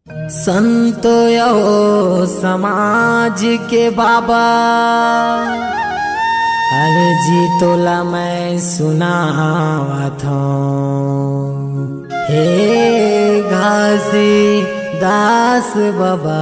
संतो यो समाज के बाबा अर्जी तोला मैं सुनावत हूँ। हे घासी दास बाबा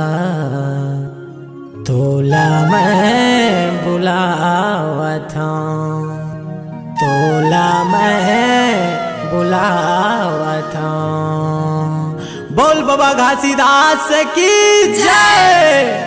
तोला मैं बुलावत हूँ, तोला मैं बुलावत हूँ। बोल बाबा घासीदास की जय।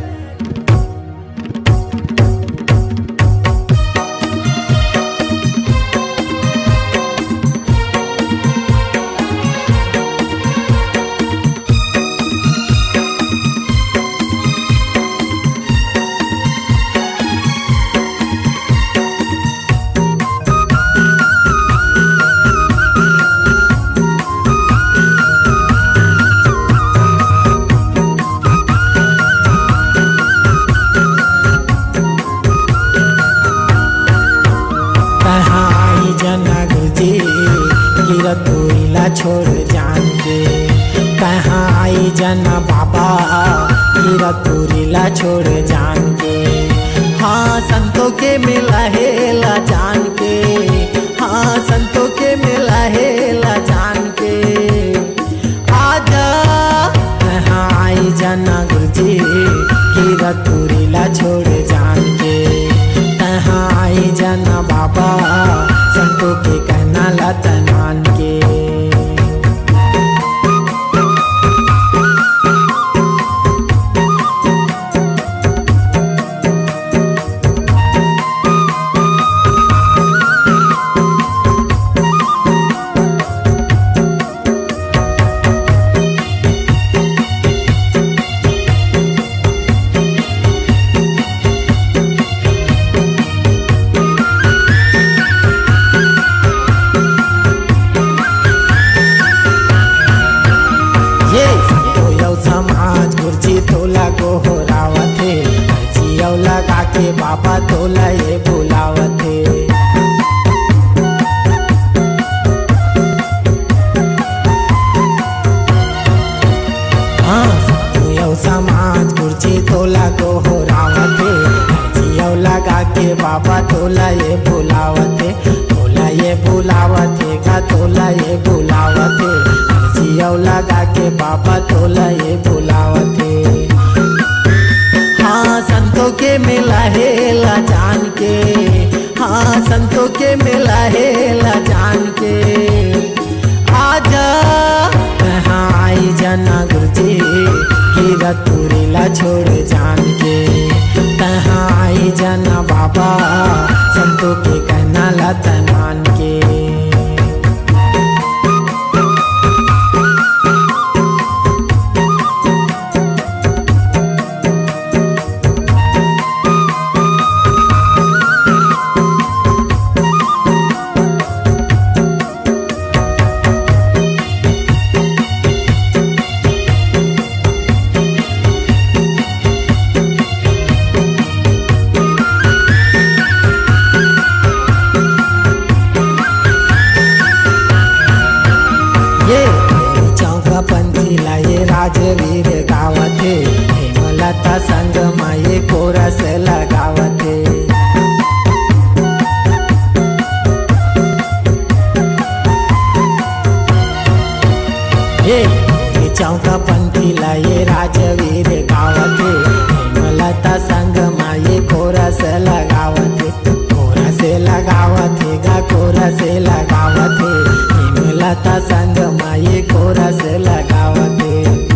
तोइला छोड़ जान के कहाँ आई जना बाबा गिरा तोरिला छोड़ जान के। हाँ संतों के मिला हेला जान के, हाँ संतों के मिला हेला जान के। आजा कहाँ आई जना गुरुजी गिरा तोरिला छोड़ जान के, कहाँ आई जना बाबा संतों के कहना लतन मान के। लगा के बाबा तोला ये बुलावते। हाँ यो समाज गुरुजी तोला को हो रावते, जियो लगा के बाबा तोला ये बुलावते, तोला ये बुलावते का तोला ये बुलावते, जियो लगा के बाबा तोला ये बुलावते। हाँ संतों के मिला हेला जान के, हाँ संतों के मिला हेला जान के। आजा कहाँ आई जना गुरुजी गिरा तोरिला छोड़ जान के, कहाँ आई जना बाबा संतों के कहना लतन मान के। राजवीर गावते हेमलता संग माये कोरस लगावते। ये चौका पंथी लाये राजवीर गावते हेमलता संग माये कोरस लगावते, कोरस लगावते गा कोरस लगावते हेमलता संग माये कोरस लगावते।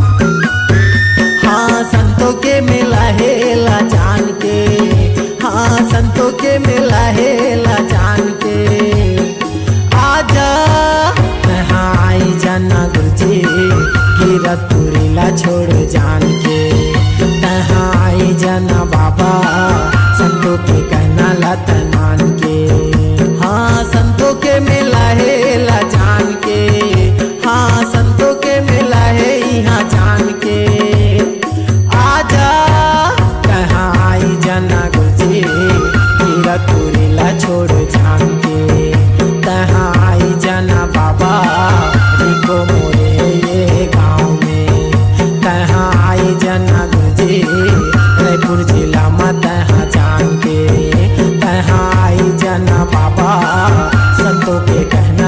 हाँ संतों के मिला हेला जान के, हाँ संतों के मिला हेला जान के। आजा कहाँ आई जना गुरुजी गिरा तोरिला छोड़ जान के, कहाँ आई जना बाबा संतों के कहना लतन मान के। हाँ संतों के मिला हेला जान के, हाँ संतों के मिला है यहाँ जान के। आजा कहाँ आई जना गुरुजी गिरा तोरिला छोड़ जान के, कहाँ आई जना बाबा रिको मोरे ये गाँव में।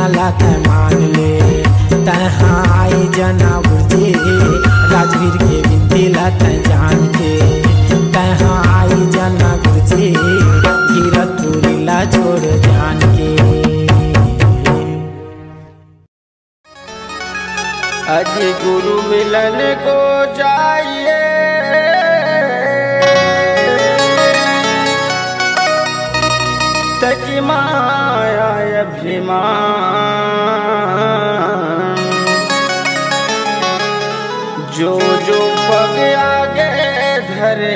ला तै मान ले, तहाँ आई जना गुरुजी राजवीर के विनती ला तै जान के, तहाँ आई जना गुरुजी गिरतपुरी ला छोड़ जान के। आज गुरु मिलन को चाहिए, तज माया अभिमान, जो जो पग आगे धरे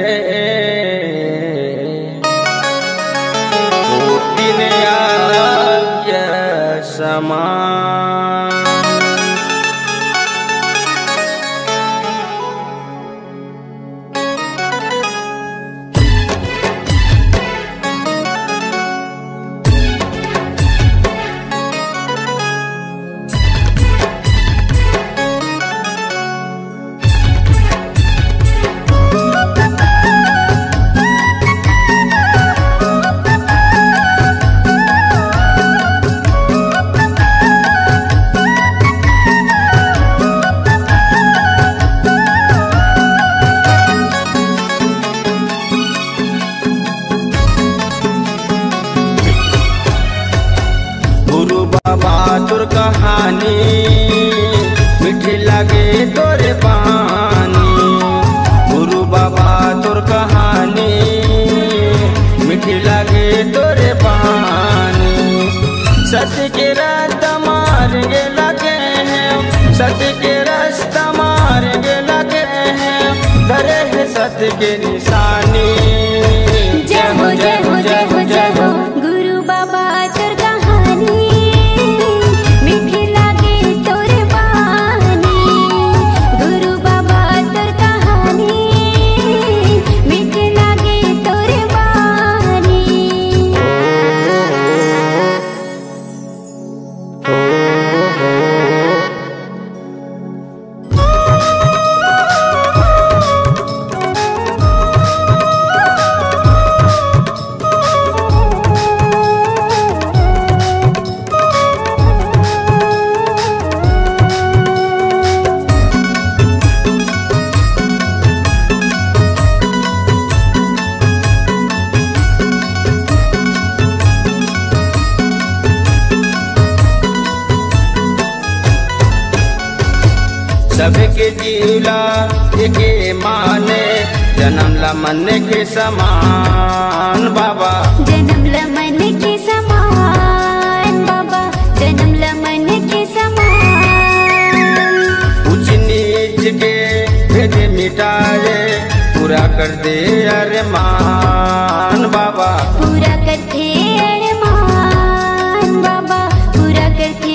वो दिन आज्ञा समान। बहादुर कहानी मीठी लगे तोरे पानी, गुरु बहादुर कहानी मीठी लगे तोरे पानी। सत्य के रास्ता मारेंगे लगे हैं, सत्य के रास्ता मारेंगे लगे हैं, धरे है सत्य के निशानी। जय हो जय हो जय हो जय हो गुरु बहादुर कहानी, मीठी लागे तोरे बानी, गुरु बहादुर कहानी मीठी लागे तोरे बानी। सबके जीवला एके माने, जन्म ला मन के समान बाबा, जन्म ला मन के समान बाबा, जन्म ला मन के समान। ऊंच नीच के भेद मिटाए, पूरा कर दे अरमान बाबा, पूरा करते अरमान बाबा, पूरा करते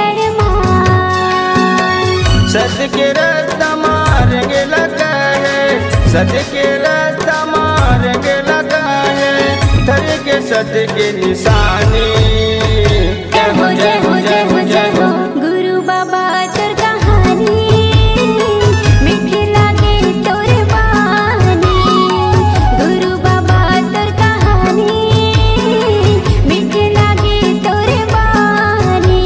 अरमान। सत्य के रास्ता मारेंगे लगा है, सत्य के रास्ता मारेंगे लगा है, धरे के सत्य के निशानी। जय हो जय हो जय हो जय हो गुरु बहादुर कहानी, मीठी लागे तोरे बानी, गुरु बहादुर कहानी मीठी लागे तोरे बानी।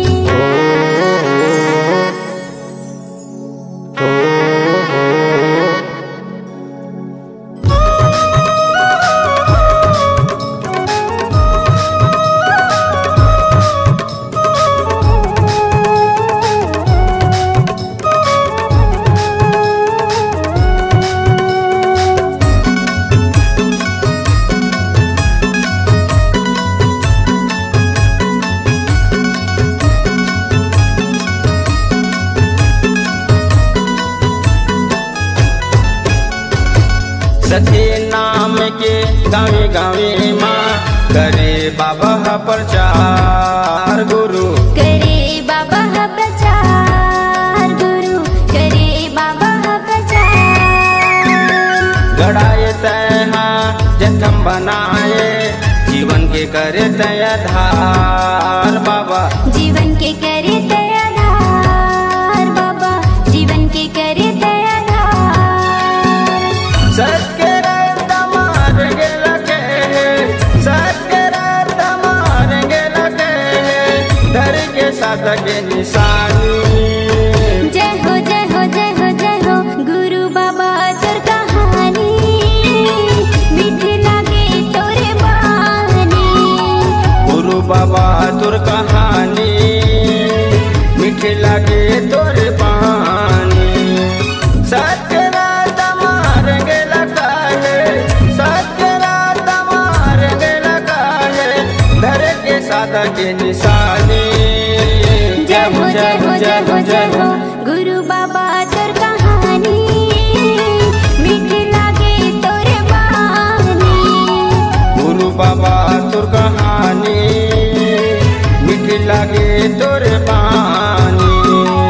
सत्य नाम के गावे गावे माँ करे बाबा प्रचार, गुरु करे बाबा प्रचार, गुरु करे बाबा प्रचार। गढ़ाए तैहा जन्म बनाए, जीवन के करे तय धार बाबा, जीवन के करे दया धार बाबा, जीवन के करे दया धार। सत्य के रास्ता मारेंगे लगे हैं, सत्य के रास्ता मारेंगे लगे के सादा के निशानी। जय हो जय हो जय हो जय हो गुरु बाबा तोर कहानी मीठी लागे तोरे बानी। गुरु बाबा तोर कहानी मीठी लागे तोरे बानी। सत्य रात मारेंगे लगा है, सत्य रात मारेंगे लगा है, धर के सादा के निशानी। जय हो जय हो जय हो जय हो गुरु बाबा तोर कहानी मीठी लागे तोरे बानी। गुरु बाबा तोर कहानी मीठी लागे तोरे बानी।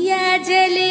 दिया जले।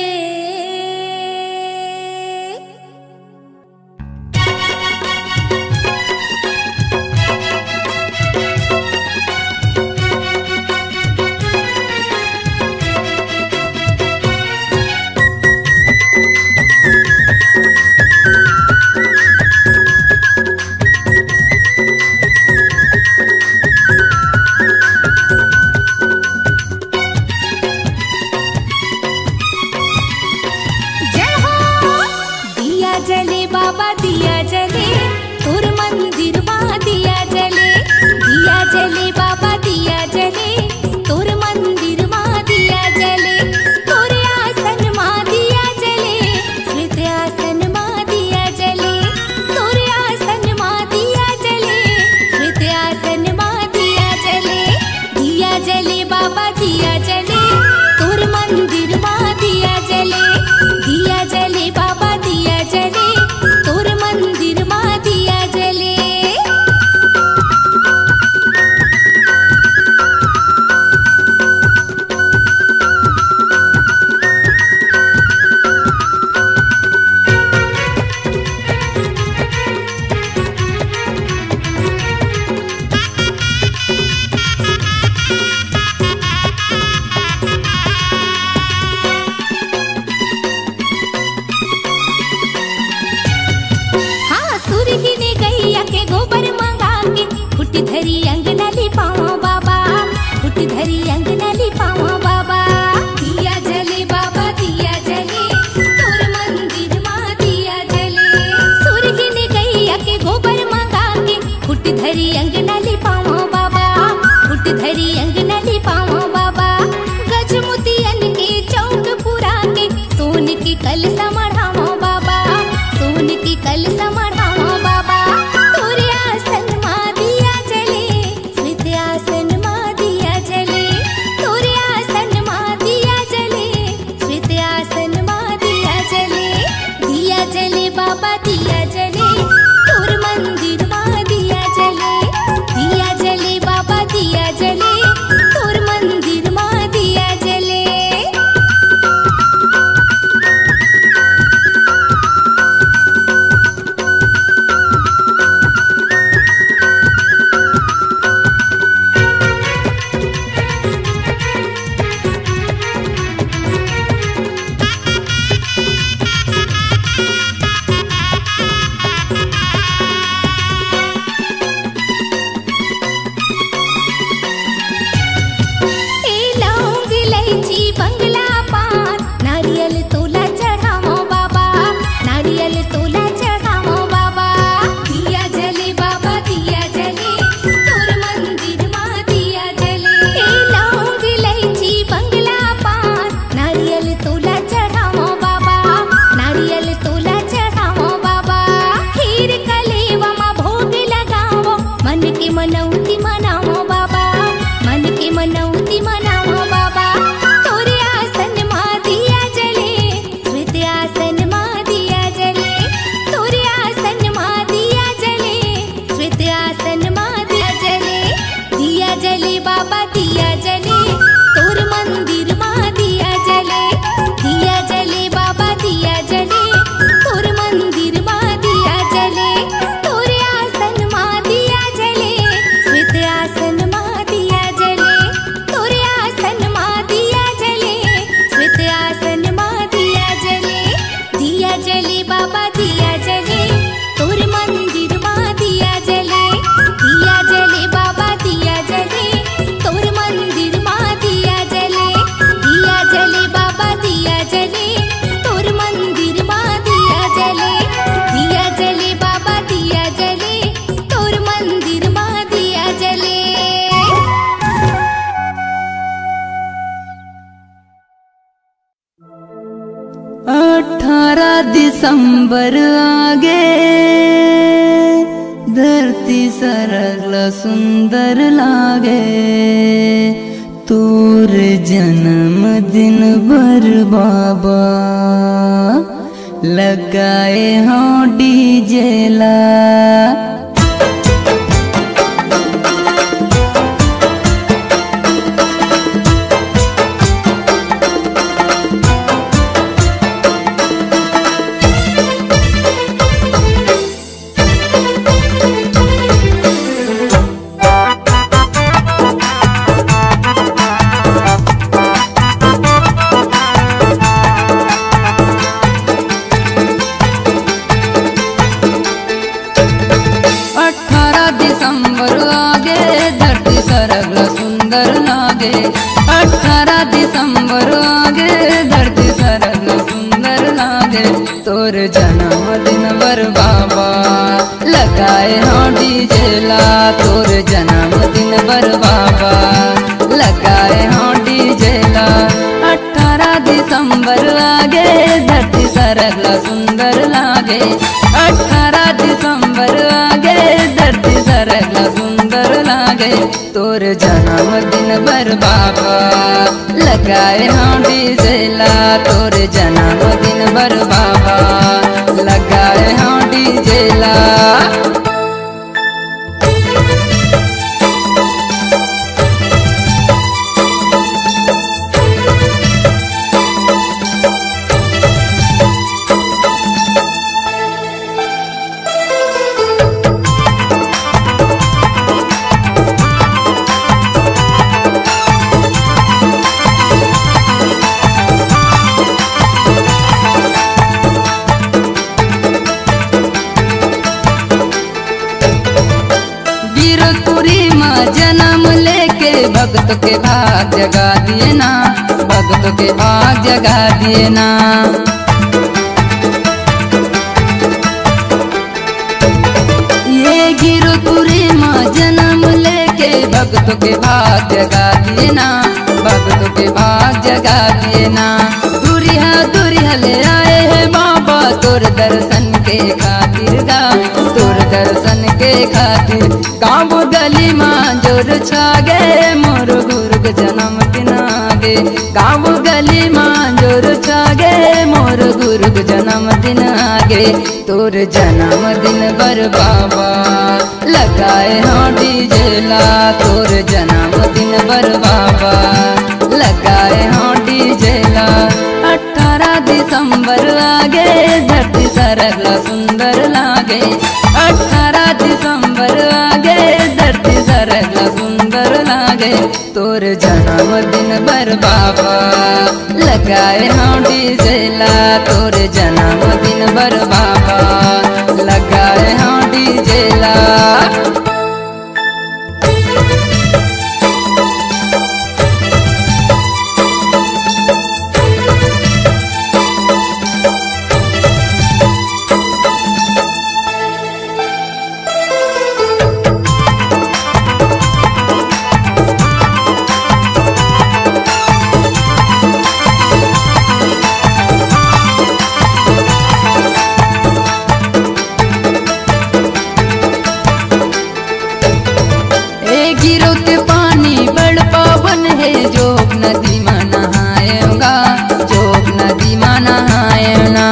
दिसंबर आगे धरती सरल सुंदर लागे, तोर जन्म दिन भर बाबा लगाए हाँ डीजे ला। तोर जन्मदिन बर बाबा लगाए हो डीजे ला। तोर जन्मदिन बर बाबा लगाए हो डीजे ला। 18 दिसंबर आगे धरती सरगला सुंदर लागे। 18 दिसंबर आगे धरती सरगला सुंदर लागे। तोर जन्मदिन बर बाबा लगाए हो डीजे ला। तोर जन्मदिन बर बाबा लगाए हो डीजे ला। जन्म लेके भक्त के भाग जगा दिए ना। भक्त के भाग जगा दिए ना। ये गिरपुरी माँ जन्म लेके भक्त के भाग जगा दिए ना। भक्त के भाग जगा दिए ना। दूरिया ले आए हैं बाबा तोर दर्शन के खातिर गा। तोर दर्शन के खातिर गाँव गली माँ जोर छागे मोर गुरु के जन्मदिन आगे। गाँव गली माँ जोर छागे मोर गुरु के जन्मदिन आगे। तोर जन्मदिन बर बाबा लगाए हो डीजे ला। तोर जन्मदिन बर बाबा लगाए हो डीजे ला। 18 दिसंबर आगे धरती सरगला सुंदर लागे। 18 दिसंबर आगे धरती सरगला सुंदर लागे। तोर जन्मदिन बर बाबा लगाए हो डीजे ला। तोर जन्मदिन बर बाबा लगाए हो डीजे ला। गिरो के पानी बड़ पावन है जोग नदी में नहाएगा। जोग नदी में नहाएना।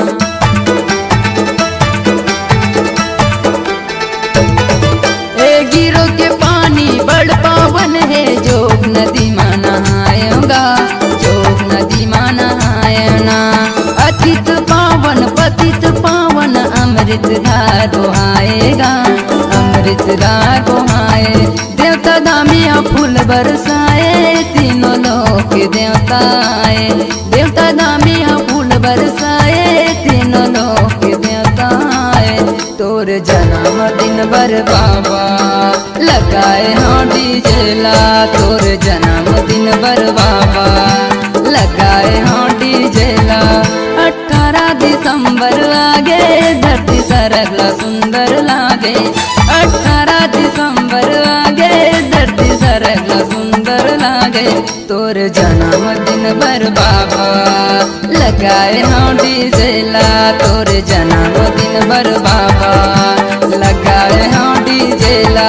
गिरो के पानी बड़ पावन है जोग नदी में नहाएगा। जोग नदी में नहाएना। अतित पावन पतित पावन अमृत धार आएगा। अमृत धार आए। देवता दामिया फूल बरसाए तीनों लोक देवता आए। देवता दामिया फूल बरसाए तीनों लोक देवता आए। तोर जन्मदिन बर बाबा लगाए हो डीजे ला। तोर जन्मदिन बर बाबा लगाए हो डीजे ला। 18 दिसंबर आगे धरती सरगला सुंदर लागे। 18 दिसंबर आगे धरती सरगला सुंदर लागे। तोर जन्मदिन बर बाबा लगाए हो डीजे ला। तोर जन्मदिन बर बाबा लगाए हो डीजे ला।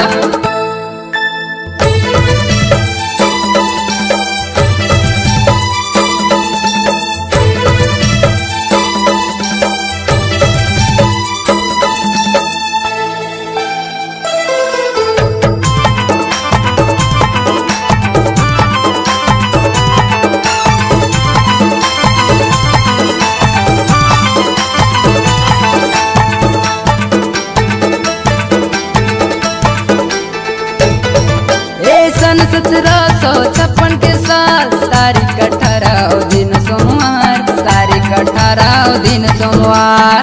सन 1756 के साल तारीख 18 दिन सोमवार। तारीख 18 दिन सोमवार।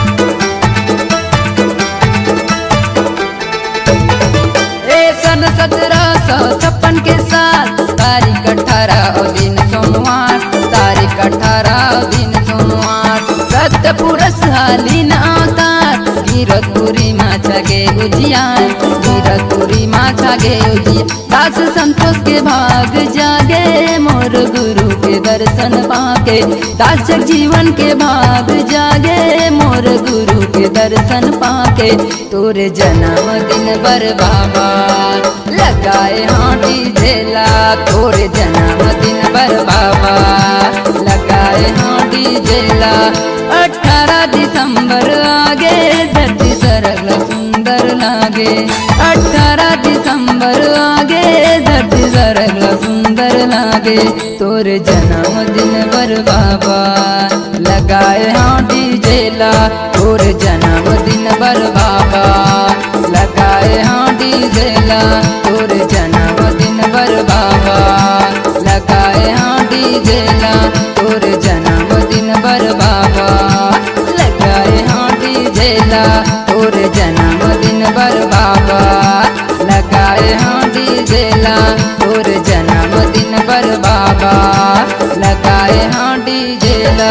सन 1756 के साल तारीख 18 दिन सोमवार। तारीख 18 दिन सोमवार। पुरस हाली न अवतार गिरतपुरी माछा गे उजियार गिरतपुरी माछा गे उजिया दास संतोष के भाग जागे मोर गुरु के दर्शन पाके दास जीवन के भाग जागे मोर गुरु के दर्शन पाके तोरे जन्मदिन बर बाबा लगाए हाथी झेला तोरे जन्मदिन बर बाबा लगाए हाथी झेला 18 दिसंबर आगे धरती सरल सुंदर लागे 18 दिसंबर आगे धरती सरल सुंदर लागे तोरे जन्मदिन बर बाबा लगाए हाथी झेला तोरे जन्मदिन बर बाबा लगाए हाथी झेला तोरे जन्मदिन बर बाबा लगाए हाथी झेला तोरे जन्मदिन बर बाबा लगाए हाथी झेला तोरे जन्मदिन बर बाबा लगाए हाथी झेला तोरे जन्मदिन बर बाबा लगाए हाथी झेला।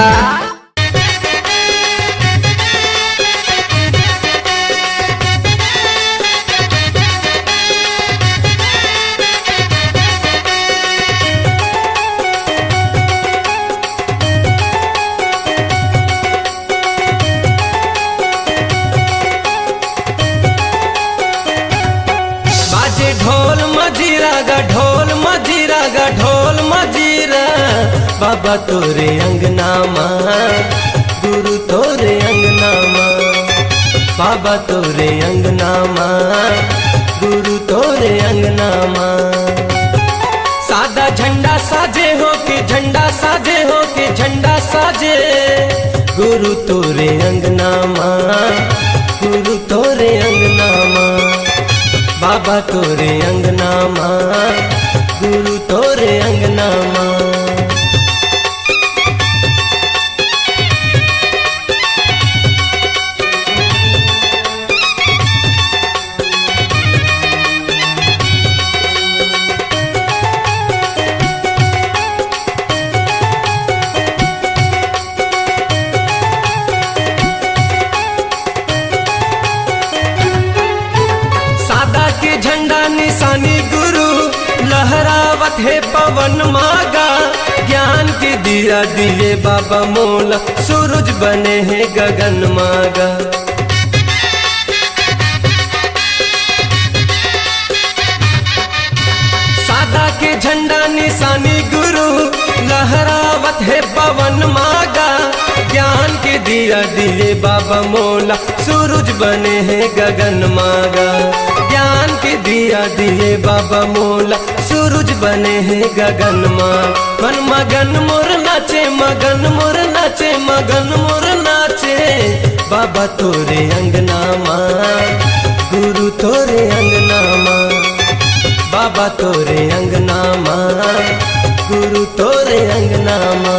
ढोल मजीरा बाबा तोरे अंगना माँ गुरु तोरे अंगना माँ बाबा तोरे अंगना माँ गुरु तोरे अंगना माँ सादा झंडा साजे हो के झंडा साजे हो के झंडा साजे गुरु तोरे अंगना माँ गुरु तोरे अंगना माँ बाबा तोरे अंगना माँ गुरु तोरे अंगना माँ। सादा के झंडा निशानी गुरु लहरावत है पवन मागा ज्ञान के दिया दिए बाबा मोला सूरज बने हैं गगन मागा सादा के झंडा निशानी गुरु लहरावत है पवन मागा ज्ञान के दिया दिए बाबा मोला सूरज बने हैं गगन मागा ज्ञान के दिया दिए बाबा मोला सूरज बने हैं गगन माँ मन मगन मोर नाचे मगन मोर नाचे मगन मोर नाचे बाबा तोरे अंगना माँ गुरु तोरे अंगना माँ बाबा तोरे अंगना माँ गुरु तोरे अंगना माँ।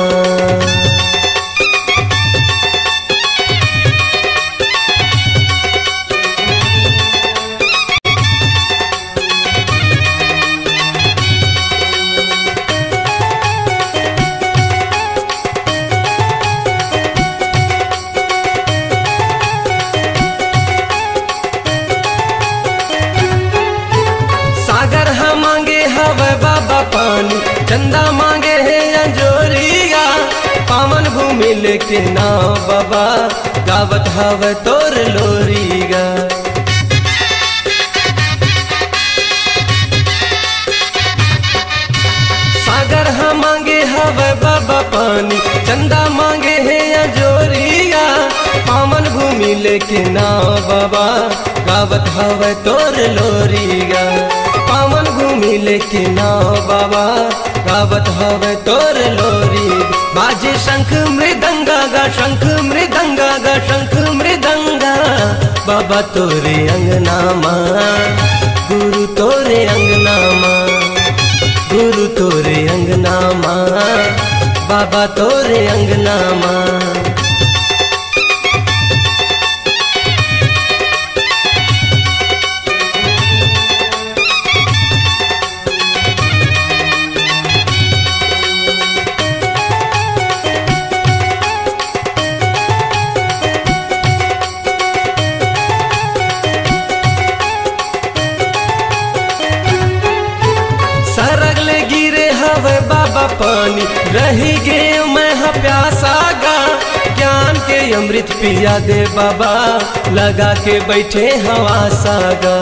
पानी चंदा मांगे है अंजोरिया पावन भूमि लेके नाव बाबा गावत हवे तोर लोरिया सागर हम मांगे हवे बाबा पानी चंदा मांगे है अंजोरिया पावन भूमि लेके नाव बाबा गावत हवे तोर लोरिया पावन भूमि लेके नाव बाबा गावत हवे तोर लोरी बाजे शंख मृदंगा गा शंख मृदंगा गा शंख मृदंगा बाबा तोरे अंगना माँ गुरु तोरे अंगना माँ गुरु तोरे अंगना माँ बाबा तोरे अंगना माँ। प्यासा गा, ज्ञान के अमृत पिया दे बाबा, लगा के बैठे हवा सागा।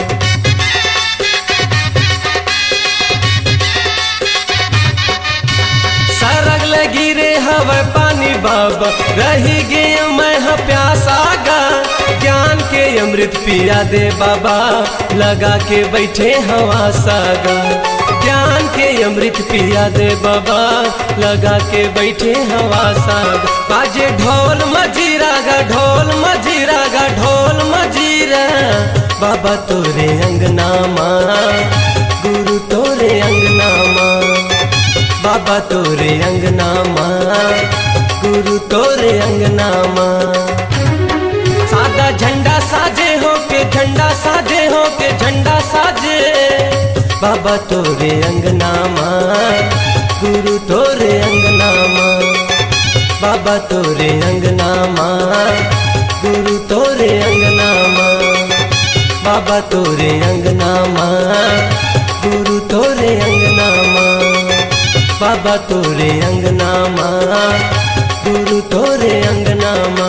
सरग लगी रे हवा पानी बाबा, रही गया मैं हाँ प्यासा गा, ज्ञान के अमृत पिया दे बाबा, लगा के बैठे हवा सागा। ज्ञान के अमृत पिया दे बाबा, लगा के बैठे हवा सागा। बाजे ढोल मजीरा गा, ढोल मजीरा गा, ढोल मजीरा, बाबा तोरे अंगना माँ, गुरु तोरे अंगना माँ, बाबा तोरे अंगना माँ, गुरु तोरे अंगना माँ। सादा झंडा साजे हो के, झंडा साजे हो के, झंडा साजे, बाबा तोरे अंगना माँ, गुरु तोरे अंगना माँ, बाबा तोरे अंगना माँ, गुरु तोरे अंगना माँ, बाबा तोरे अंगना माँ, गुरु तोरे अंगना माँ, बाबा तोरे अंगना माँ, गुरु तोरे अंगना माँ।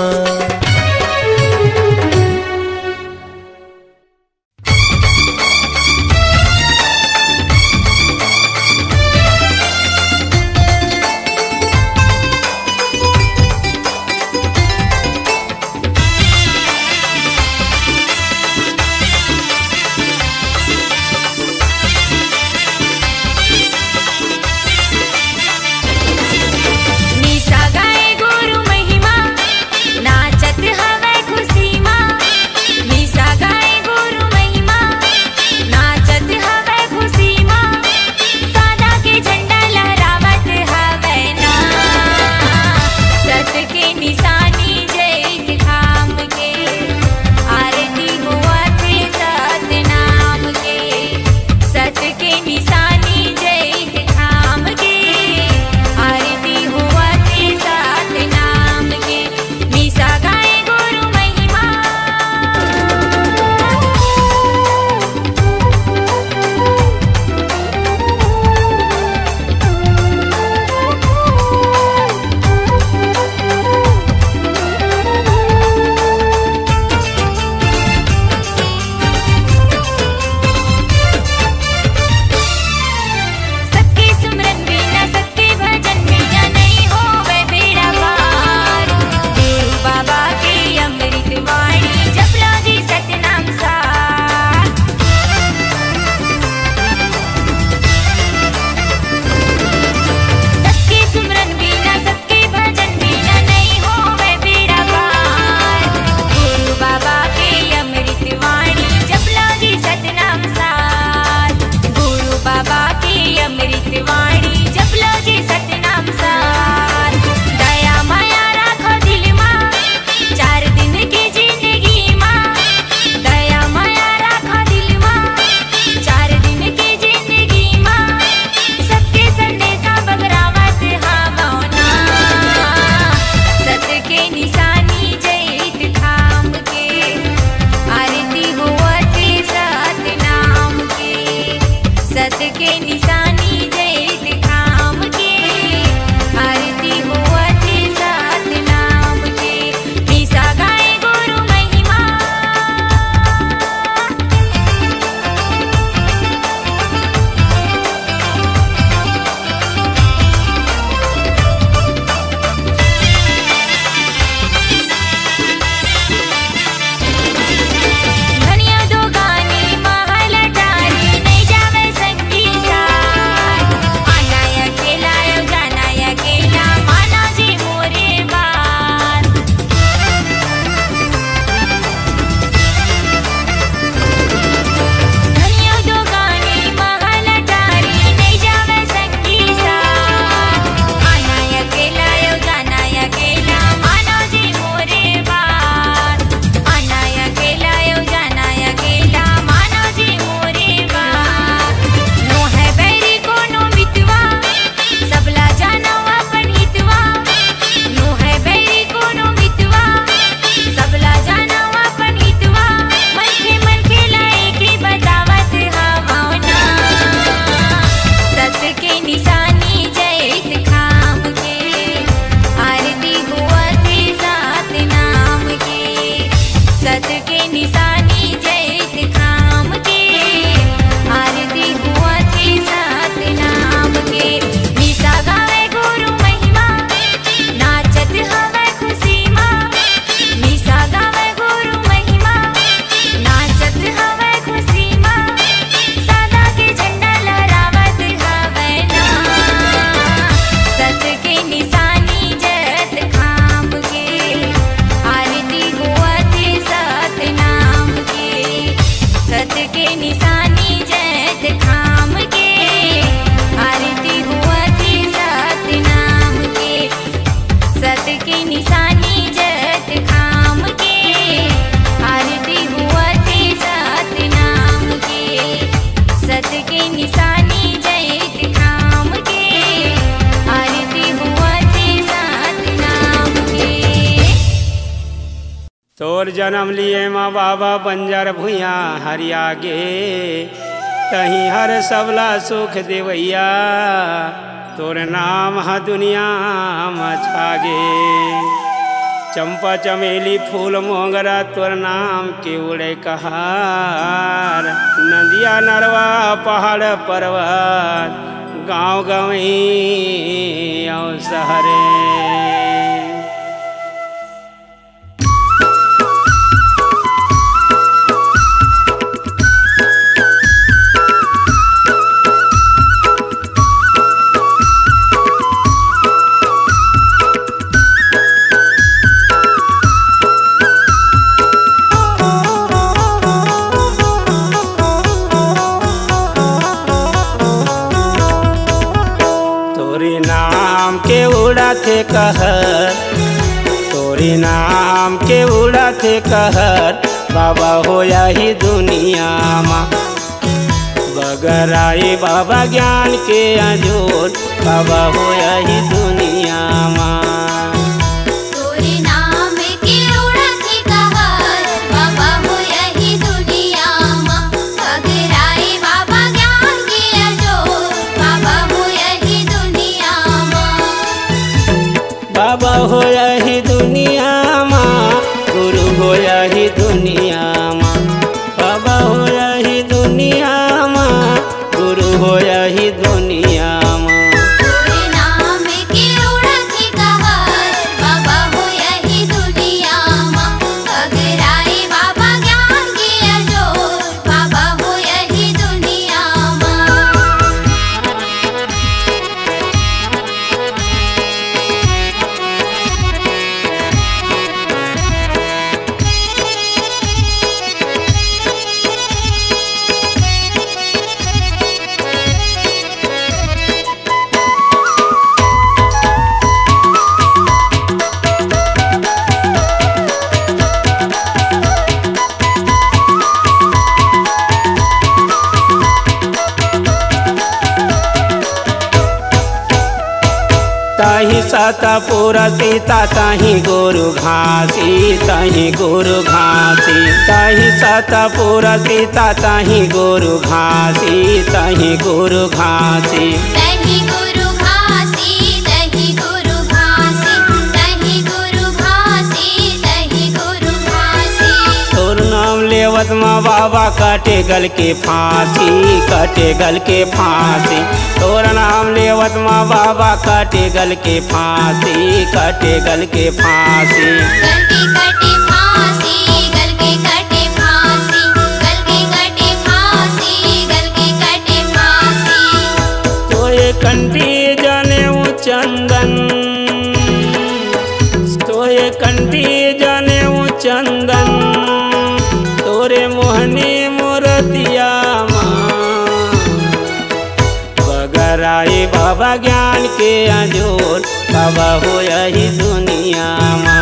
निशा के निशानी जत खाम के आरती हुआ थे सतनाम के सत के निशानी जत खाम के आरती हुआ थे सतनाम के। तोर जन्म लिए माँ बाबा बंजर भुइया हरियागे तही हर सबला सुख देवैया तोर नाम हा दुनिया मछागे। चंपा चमेली फूल मोगरा तोर नाम के उड़े कहार नदिया नरवा पहाड़ पर्वत गाँव गवई और शहरे। थे कहर तोरे नाम के उड़ा थे कहर बाबा हो यही दुनिया मा बगराए बाबा ज्ञान के अजोर बाबा हो यही दुनिया मा। बाबा हो यही दुनिया माँ गुरु हो यही दुनिया माँ बाबा हो यही दुनिया माँ गुरु हो यही दुनिया माँ। ताही साता पूरा सीता ताही गुरु घासी ताही गुरु घासी ताही साता पूरा सीता ताही गुरु घासी ताही गुरु घासी तही गुरु घासी तही गुरु घासी तही गुरु घासी तही गुरु घासी। तोर नाम लेवत माँ बाबा काटे गल के फांसी काटे गल के फांसी तोर नाम लेवत माँ बाबा काटे गल के फांसी काटे गल के फांसी। गल के काटे फांसी गल के काटे फांसी गल के काटे फांसी गल के काटे फांसी। तोये कंठी जाने वो चंदन तोये कंठी जाने वो चंदन तोरे मोहनी मूर्तिया बगराए बाबा ज्ञान के अजोर बाबा हो यही दुनिया माँ।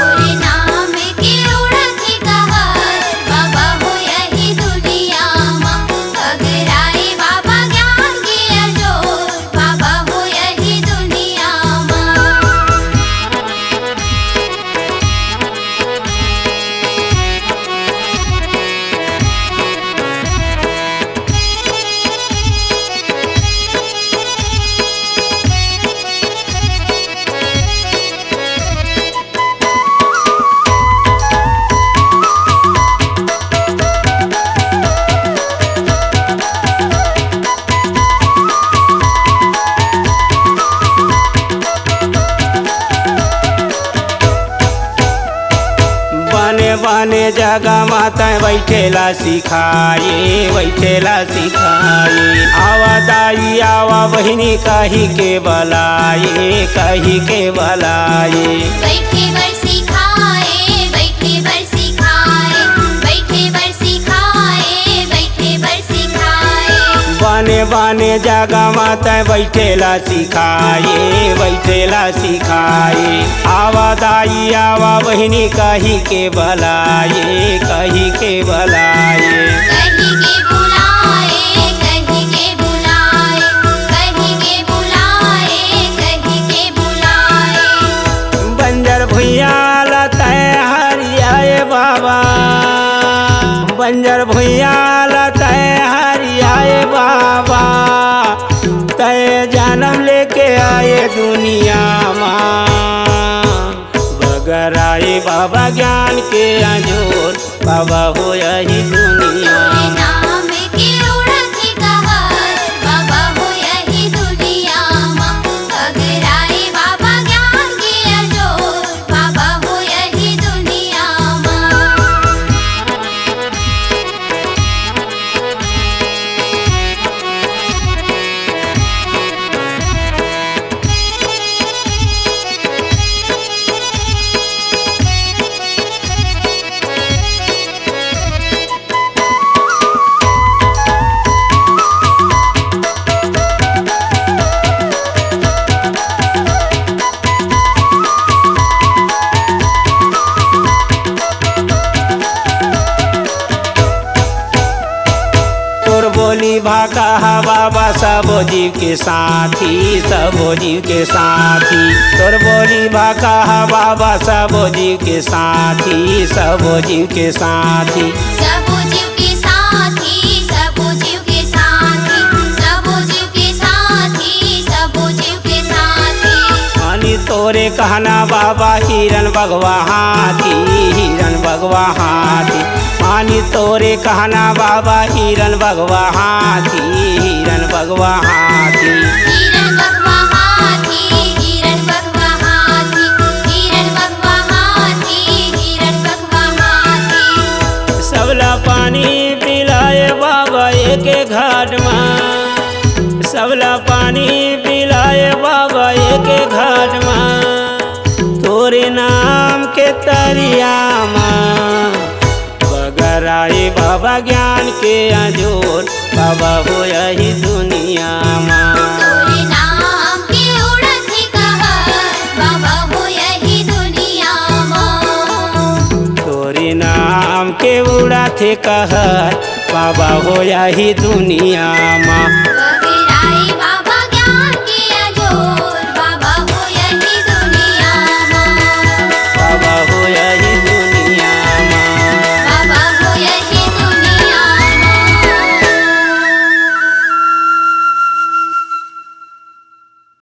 बने जगह माता बैठेला सिखाए बैठेला सिखाए आवा दाई आवा बहिनी कही के बलाए कही के बलाए। बैठे बर सिखाए बैठे बर सिखाए बैठे बर सिखाए बैठे बर सिखाए। बने बाने जागा माता बैठेला सिखाए आवा दाई आवा बहिनी कही के बलाए कहीं के बुलाए कहीं के बुलाए कहीं के बुलाए बंजर भुइया लतय हरियाए बाबा बंजर भुइया लतय हरियाए बाबा तय जन्म लेके आए दुनिया माँ बगर आए बाबा ज्ञान के अंजोर बाबा हो यही दुनिया नाम की उड़त कहर बाबा हो यही दुनिया माँ अगर आए बाबा ज्ञान के अंजोर बाबा हो यही दुनिया माँ तोर बोली भाका बाबा सबो जीव के साथी तोर बोली भाका बाबा सबो जीव के साथी सब जीव के साथी मानी तोरे कहना बाबा हिरन भगवा हाथी मानी तोरे कहना बाबा हिरन भगवा हाथी हिरण भगवा हाथी सबला पानी पिलाए बाबा एक घाट में सबला पानी पिलाए बाबा एक घाट में तोरे नाम के तरिया माँ बगर आए बाबा ज्ञान के अंजोर बाबा हो यही दुनिया माँ तोरे नाम की उड़त कहर बाबा हो यही दुनिया माँ तोरे नाम के उड़ा थे कहर बाबा हो यही दुनिया माँ